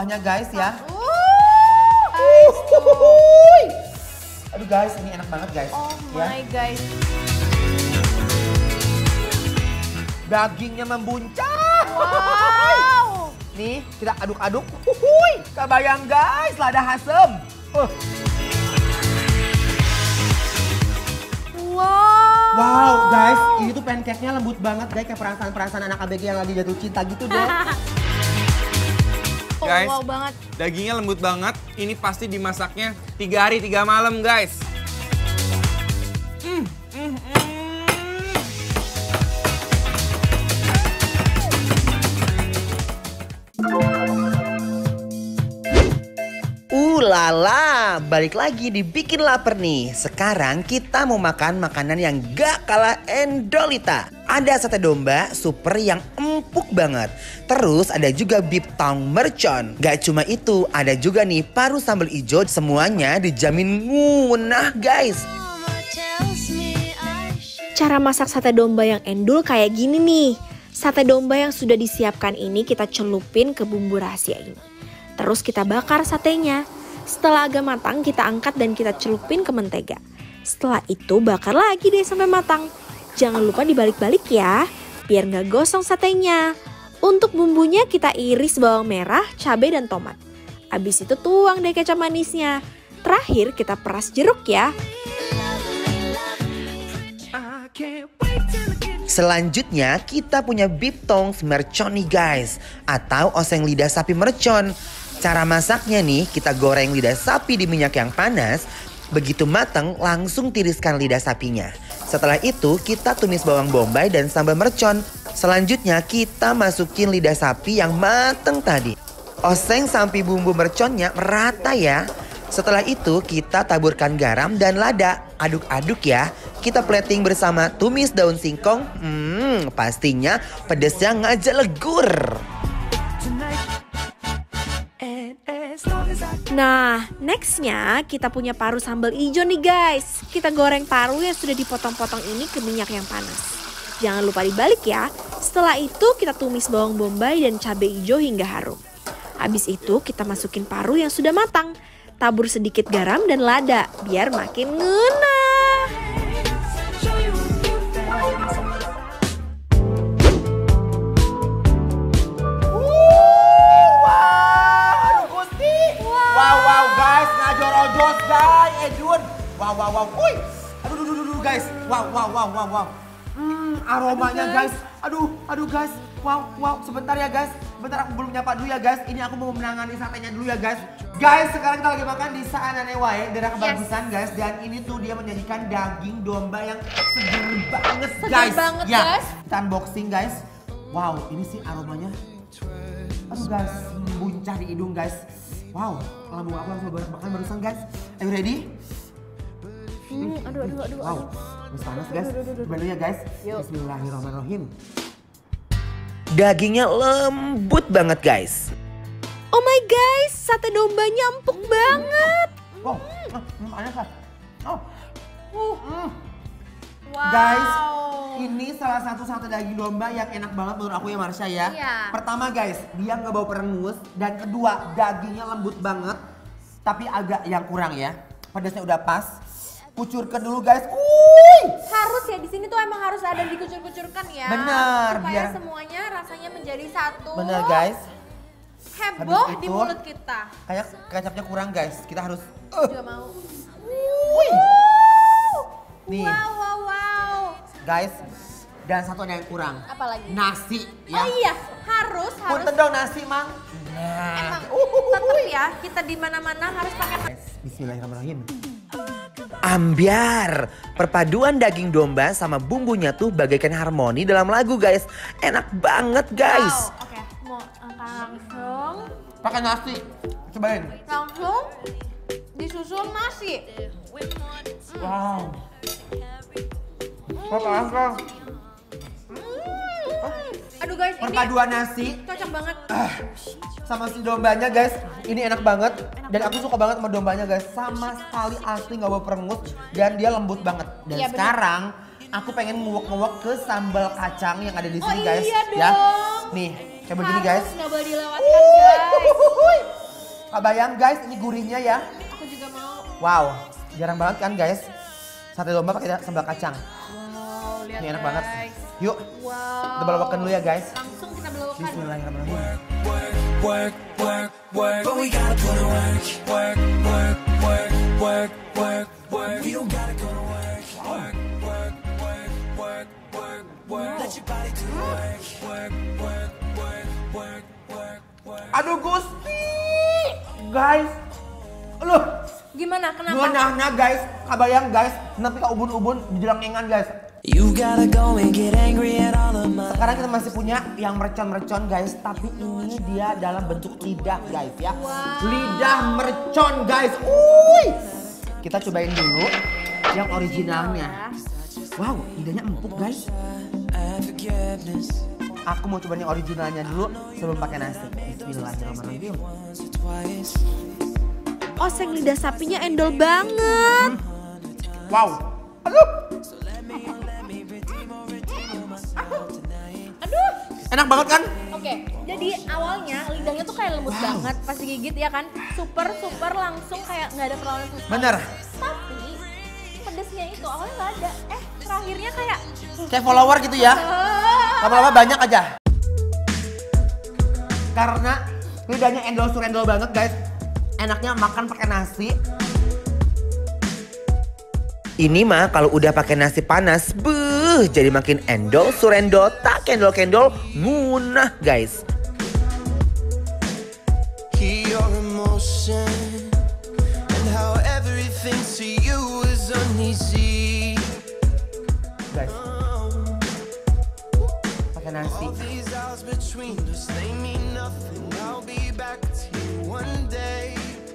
bawahnya guys ya. Aduh guys, ini enak banget guys. Oh my guys. Dagingnya membuncah. Wow. Nih, kita aduk-aduk. Kebayang guys, lada asem. Wow guys, ini tuh pancake-nya lembut banget guys. Kayak perasaan-perasaan anak ABG yang lagi jatuh cinta gitu deh. Guys, wow banget. Dagingnya lembut banget. Ini pasti dimasaknya 3 hari 3 malam guys. Lala, balik lagi di Bikin Lapar nih. Sekarang kita mau makan makanan yang gak kalah endolita. Ada sate domba super yang empuk banget. Terus ada juga beef tongue mercon. Gak cuma itu, ada juga nih paru sambal ijo. Semuanya dijamin ngunah guys. Cara masak sate domba yang endul kayak gini nih. Sate domba yang sudah disiapkan ini kita celupin ke bumbu rahasia ini. Terus kita bakar satenya. Setelah agak matang kita angkat dan kita celupin ke mentega. Setelah itu bakar lagi deh sampai matang. Jangan lupa dibalik-balik ya, biar nggak gosong satenya. Untuk bumbunya kita iris bawang merah, cabai dan tomat. Abis itu tuang deh kecap manisnya. Terakhir kita peras jeruk ya. Selanjutnya kita punya beef tongue mercon nih guys. Atau oseng lidah sapi mercon. Cara masaknya nih, kita goreng lidah sapi di minyak yang panas. Begitu matang, langsung tiriskan lidah sapinya. Setelah itu, kita tumis bawang bombay dan sambal mercon. Selanjutnya, kita masukin lidah sapi yang matang tadi. Oseng sampai bumbu merconnya merata ya. Setelah itu, kita taburkan garam dan lada. Aduk-aduk ya. Kita plating bersama tumis daun singkong. Pastinya pedesnya ngajelegur. Nah, nextnya kita punya paru sambal ijo nih guys. Kita goreng paru yang sudah dipotong-potong ini ke minyak yang panas. Jangan lupa dibalik ya. Setelah itu kita tumis bawang bombay dan cabai ijo hingga harum. Habis itu kita masukin paru yang sudah matang. Tabur sedikit garam dan lada biar makin ngunah. Wow guys, ngajor-ojos guys, Edun. Wow. Wih. Aduh guys. Wow. Aromanya guys. Aduh guys. Wow. Sebentar ya guys. Bentar aku belum nyapa dulu ya guys. Ini aku mau menangani satenya dulu ya guys. Guys, sekarang kita lagi makan di Saanane Wae, daerah kebagusan guys. Dan ini tuh dia menyajikan daging domba yang seger banget guys. Seger banget ya, guys. Kita unboxing guys. Wow, ini sih aromanya. Aduh guys, membuncah di hidung guys. Wow, lambung aku langsung makan barusan guys. Are you ready? Aduh. Wow, masih panas guys. Coba dulu ya guys. Bismillahirrahmanirrahim. Dagingnya lembut banget guys. Oh my guys, sate dombanya empuk banget. Wow, panas kan? Wow. Guys, ini salah satu sate daging domba yang enak banget menurut aku ya Marsha ya. Iya. Pertama guys, dia nggak bau perengus. Dan kedua, dagingnya lembut banget. Tapi agak yang kurang ya. Pedasnya udah pas. Kucurkan dulu guys. Harus ya, di sini tuh emang harus ada dikucur-kucurkan ya. Bener, supaya biar semuanya rasanya menjadi satu. bener guys. Heboh Habis di itu, mulut kita. Kayak kecapnya kurang guys. Kita harus Juga mau. nih Wow. guys. Dan satu ada yang kurang. Apa lagi? Nasi ya. Oh iya, harus. Punten dong nasi mang. Emang tetap ya, kita di mana-mana harus pakai. Bismillahirrahmanirrahim. Ambyar, perpaduan daging domba sama bumbunya tuh bagaikan harmoni dalam lagu guys. Enak banget guys. Wow, oke. Mau langsung. Pakai nasi, cobain. Langsung disusul nasi. Wow. Langsung. Aduh guys, ini Perpaduan nasi cocok banget. sama si dombanya guys. Ini enak banget. Dan aku suka banget sama dombanya guys. Sama sekali asli gak bau perengus. Dan dia lembut banget. Dan Iya, bener. sekarang aku pengen nguwek-nguwek ke sambal kacang yang ada di sini guys. Iya Ya. dong. Nih, kayak begini guys. Harus nggak boleh dilewatkan guys. Kebayang guys, ini gurihnya ya. Aku juga mau. Wow, jarang banget kan guys. Sate domba pakai sambal kacang. Wow, lihat Ini enak guys. banget. Yuk, Wow. kita belawakan dulu ya guys. Langsung kita belawakan. Bismillahirrahmanirrahim. Work, work, work, but we gotta put in work. Work, work, work, work, work, work. We don't gotta go to work. Work, work, work, work, work, work. Let your body do the work. Work, work, work, work, work, work. Aduh Gusti, guys. Aduh, Gimana? Kenapa? ngenahnya guys. Kebayang guys, nanti ke ubun-ubun dijelangengan guys. You gotta go and get angry at all of my. Sekarang kita masih punya yang mercon-mercon guys, tapi ini dia dalam bentuk lidah guys ya. Lidah mercon guys. Kita cobain dulu yang originalnya. Wow, lidahnya empuk guys. Forgiveness. Aku mau cobain yang originalnya dulu sebelum pakai nasi. Bismillahirrahmanirrahim. Twice. Oseng lidah sapinya endol banget. Wow. Aduh. Aduh. Enak banget kan? Oke, jadi awalnya lidahnya tuh kayak lembut banget pas digigit ya kan. Super langsung kayak nggak ada perlawanan susah. Bener. Tapi pedesnya itu awalnya nggak ada. Terakhirnya kayak Kayak follower gitu ya. Lama-lama banyak aja. Karena lidahnya endol surendol banget guys. Enaknya makan pakai nasi. Ini mah kalau udah pakai nasi panas, jadi makin endol surendol, tak kendol-kendol, munah guys. Hear your emotion and how everything to you is uneasy. Guys, pakai nasi. All these hours between us, they mean nothing. I'll be back to you one day.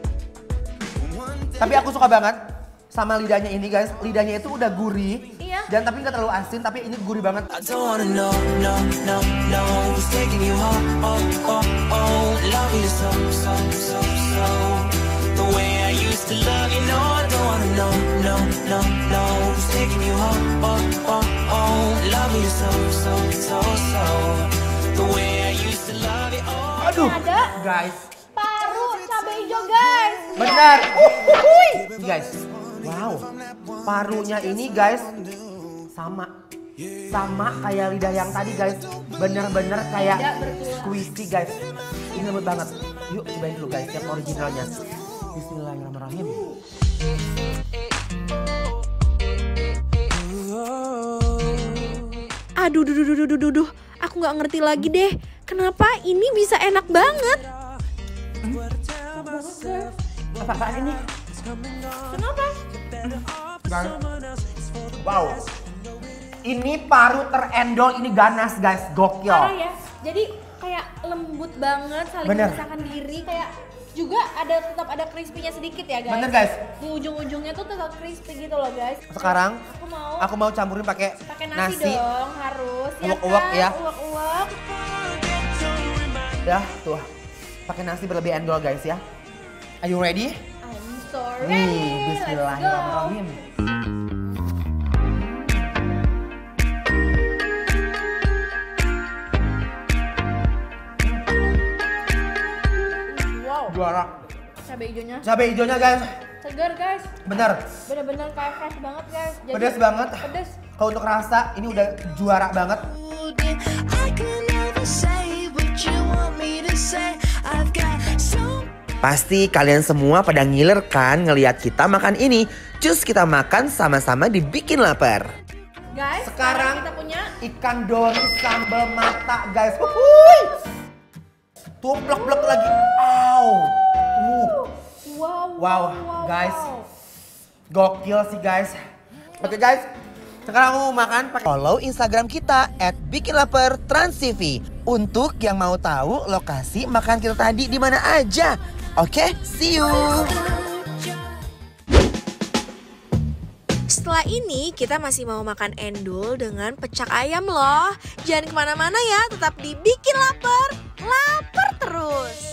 Tapi aku suka banget sama lidahnya ini guys. Lidahnya itu udah gurih. Iya. Dan tapi nggak terlalu asin, tapi ini gurih banget. I don't wanna know, no, no, no. Who's taking you home, oh, oh, oh. Love you so, so, so, so. The way I used to love you, no, I don't wanna know, no, no, no. Who's taking you home, oh, oh, oh. Love you so, so, so, so. The way I used to love you, oh. Aduh, ada guys. paru cabai hijau guys. Benar. Guys, wow. Parunya ini guys sama kayak lidah yang tadi guys. Bener-bener kayak squishy guys. Ini lembut banget. Yuk cobain dulu guys yang originalnya. Bismillahirrahmanirrahim. Aduh. Aku nggak ngerti lagi deh. Kenapa ini bisa enak banget? Apaan ini? Kenapa? Guys. Wow. Ini paru terendol, ini ganas guys, gokil. Parah ya. Jadi kayak lembut banget, saling Bener. memisahkan diri, kayak juga tetap ada crispy-nya sedikit ya guys. Bener guys. Di ujung-ujungnya tuh tetap crispy gitu loh guys. Sekarang Aku mau campurin pakai nasi dong, harus. Uwak-uwak ya. Uwak-uwak. Ya, tuh. Pakai nasi berlebih endol guys ya. Are you ready? I'm so ready. Nih, bismillahirrahmanirrahim. Wow. Juara. Cabai hijaunya Cabai hijaunya guys. segar guys. Bener. Bener-bener kayak fresh banget guys. Jadi, Pedas banget. Pedas. Kalau untuk rasa ini udah juara banget. I can never say what you want me to say. I've got so. Pasti kalian semua pada ngiler kan ngelihat kita makan ini. Cus kita makan sama-sama dibikin lapar. Guys, Sekarang kita punya ikan dori sambal mata guys. Wuhui. Tuh blok-blok lagi. Wow. Wow, guys. Gokil sih guys. Oke guys, sekarang aku mau makan pakai follow Instagram kita @bikinlapertransTV untuk yang mau tahu lokasi makan kita tadi di mana aja. Oke, see you. Setelah ini kita masih mau makan endul dengan pecak ayam loh. Jangan kemana-mana ya, tetap dibikin lapar terus.